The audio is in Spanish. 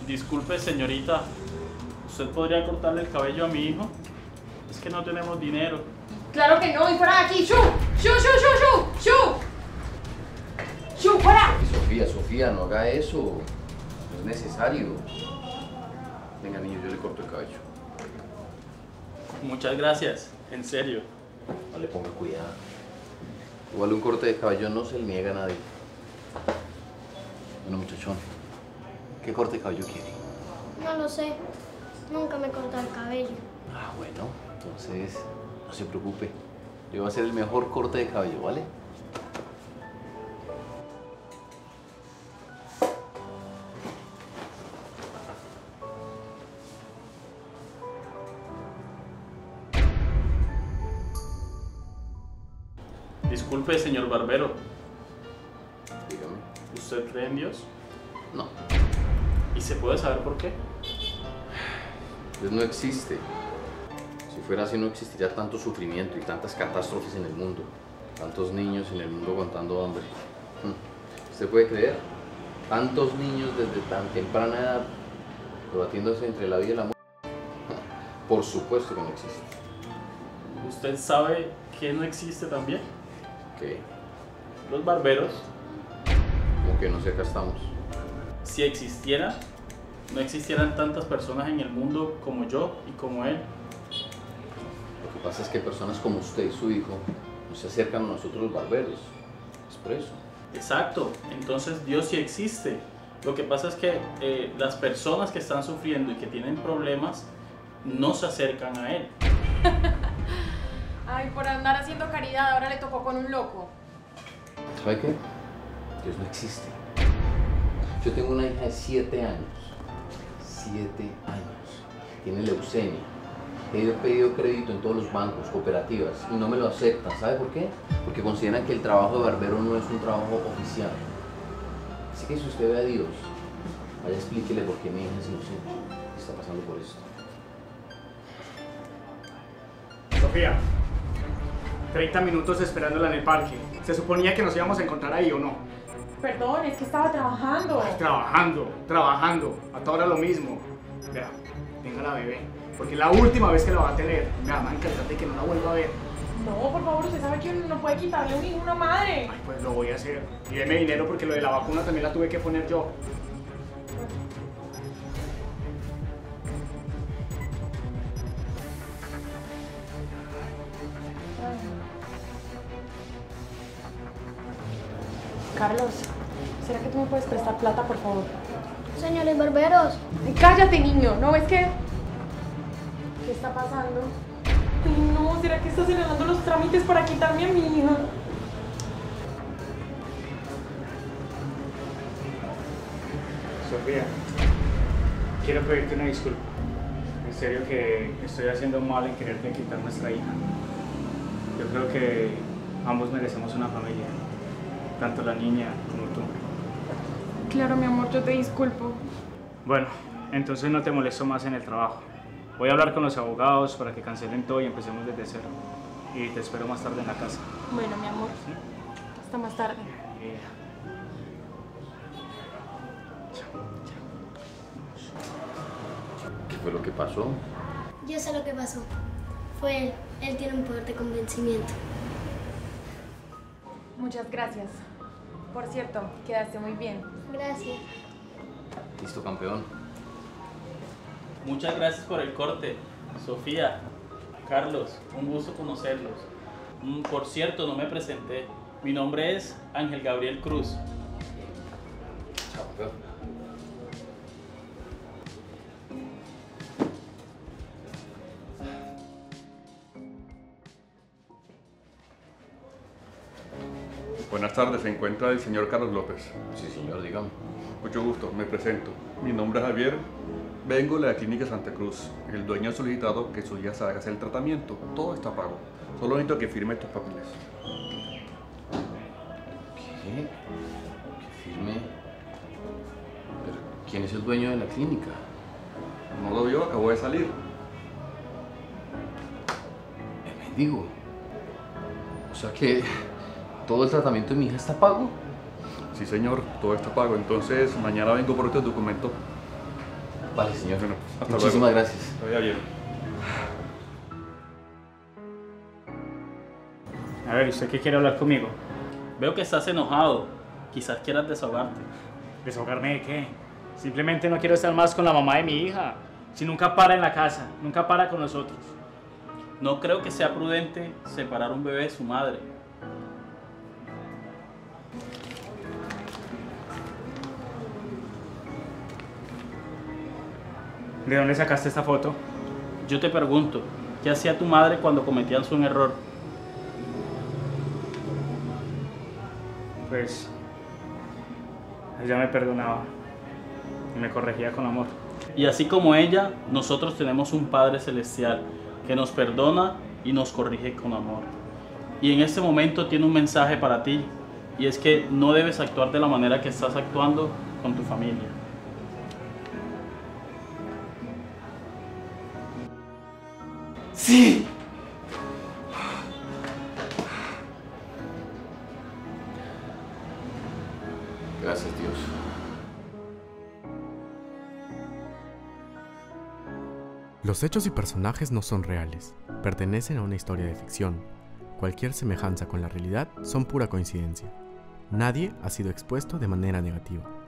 Disculpe, señorita, ¿usted podría cortarle el cabello a mi hijo? Es que no tenemos dinero. Claro que no, y fuera de aquí, ¡shu! ¡Shu, shu, shu, shu! ¡Shu! ¡Shu, fuera! Sofía, no haga eso. No es necesario. Venga, niño, yo le corto el cabello. Muchas gracias, en serio. No le ponga cuidado. Igual un corte de cabello no se le niega a nadie. Bueno, muchachón, ¿qué corte de cabello quiere? No lo sé. Nunca me corté el cabello. Ah, bueno, entonces no se preocupe. Yo voy a hacer el mejor corte de cabello, ¿vale? Disculpe, señor barbero. Dígame. ¿Usted cree en Dios? No, ¿Y se puede saber por qué? Dios no existe. Si fuera así no existiría tanto sufrimiento y tantas catástrofes en el mundo. Tantos niños en el mundo aguantando hambre. ¿Usted puede creer? Tantos niños desde tan temprana edad debatiéndose entre la vida y la muerte. Por supuesto que no existe. ¿Usted sabe que no existe también? ¿Qué? Los barberos. Como que no sé, acá estamos. Si existiera, no existieran tantas personas en el mundo como yo y como él. Lo que pasa es que personas como usted y su hijo no se acercan a nosotros los barberos. Es por eso. Exacto, entonces Dios sí existe. Lo que pasa es que las personas que están sufriendo y que tienen problemas no se acercan a Él. Ay, por andar haciendo caridad, ahora le tocó con un loco. ¿Sabe qué? Dios no existe. Yo tengo una hija de 7 años. 7 años. Tiene leucemia. He pedido crédito en todos los bancos, cooperativas, y no me lo aceptan. ¿Sabe por qué? Porque consideran que el trabajo de barbero no es un trabajo oficial. Así que si usted ve a Dios, vaya explíquele por qué mi hija es inocente y está pasando por esto. Sofía, 30 minutos esperándola en el parque. ¿Se suponía que nos íbamos a encontrar ahí o no? Perdón, es que estaba trabajando. Ay, trabajando. A toda hora lo mismo. Vea, tenga la bebé. Porque es la última vez que la va a tener. Vea, me va a encantar de que no la vuelva a ver. No, por favor, usted sabe que uno no puede quitarle un hijo a una madre. Ay, pues lo voy a hacer. Y deme dinero porque lo de la vacuna también la tuve que poner yo. Carlos, ¿será que tú me puedes prestar plata, por favor? Señores barberos. Ay, cállate, niño. ¿No ves que...? ¿Qué está pasando? Ay, no, ¿será que está acelerando los trámites para quitarme a mi hija? Sofía, quiero pedirte una disculpa. En serio que estoy haciendo mal en quererte quitar nuestra hija. Yo creo que ambos merecemos una familia. Tanto la niña como tú. Claro, mi amor, yo te disculpo. Bueno, entonces no te molesto más en el trabajo. Voy a hablar con los abogados para que cancelen todo y empecemos desde cero. Y te espero más tarde en la casa. Bueno, mi amor. ¿Sí? Hasta más tarde. ¿Qué fue lo que pasó? Yo sé lo que pasó. Fue él. Él tiene un poder de convencimiento. Muchas gracias. Por cierto, quedaste muy bien. Gracias. Listo, campeón. Muchas gracias por el corte, Sofía, Carlos, un gusto conocerlos. Por cierto, no me presenté. Mi nombre es Ángel Gabriel Cruz. Chao, campeón. Buenas tardes, se encuentra el señor Carlos López. Sí, señor, dígame. Mucho gusto, me presento. Mi nombre es Javier, vengo de la clínica Santa Cruz. El dueño ha solicitado que su hija se haga hacer el tratamiento. Todo está pago. Solo necesito que firme estos papeles. ¿Qué? ¿Que firme? ¿Pero quién es el dueño de la clínica? No lo vio, acabó de salir. El mendigo. O sea que todo el tratamiento de mi hija está pago. Sí, señor, todo está pago. Entonces, mañana vengo por este documento. Vale, señor. Bueno, hasta Muchísimas luego. gracias. Que vaya bien. A ver, ¿usted qué quiere hablar conmigo? Veo que estás enojado. Quizás quieras desahogarte. ¿Desahogarme de qué? Simplemente no quiero estar más con la mamá de mi hija. Si nunca para en la casa, nunca para con nosotros. No creo que sea prudente separar un bebé de su madre. ¿De dónde sacaste esta foto? Yo te pregunto, ¿qué hacía tu madre cuando cometían su error? Pues ella me perdonaba y me corregía con amor. Y así como ella, nosotros tenemos un Padre Celestial que nos perdona y nos corrige con amor. Y en este momento tiene un mensaje para ti, y es que no debes actuar de la manera que estás actuando con tu familia. ¡Sí! Gracias, Dios. Los hechos y personajes no son reales, pertenecen a una historia de ficción. Cualquier semejanza con la realidad son pura coincidencia. Nadie ha sido expuesto de manera negativa.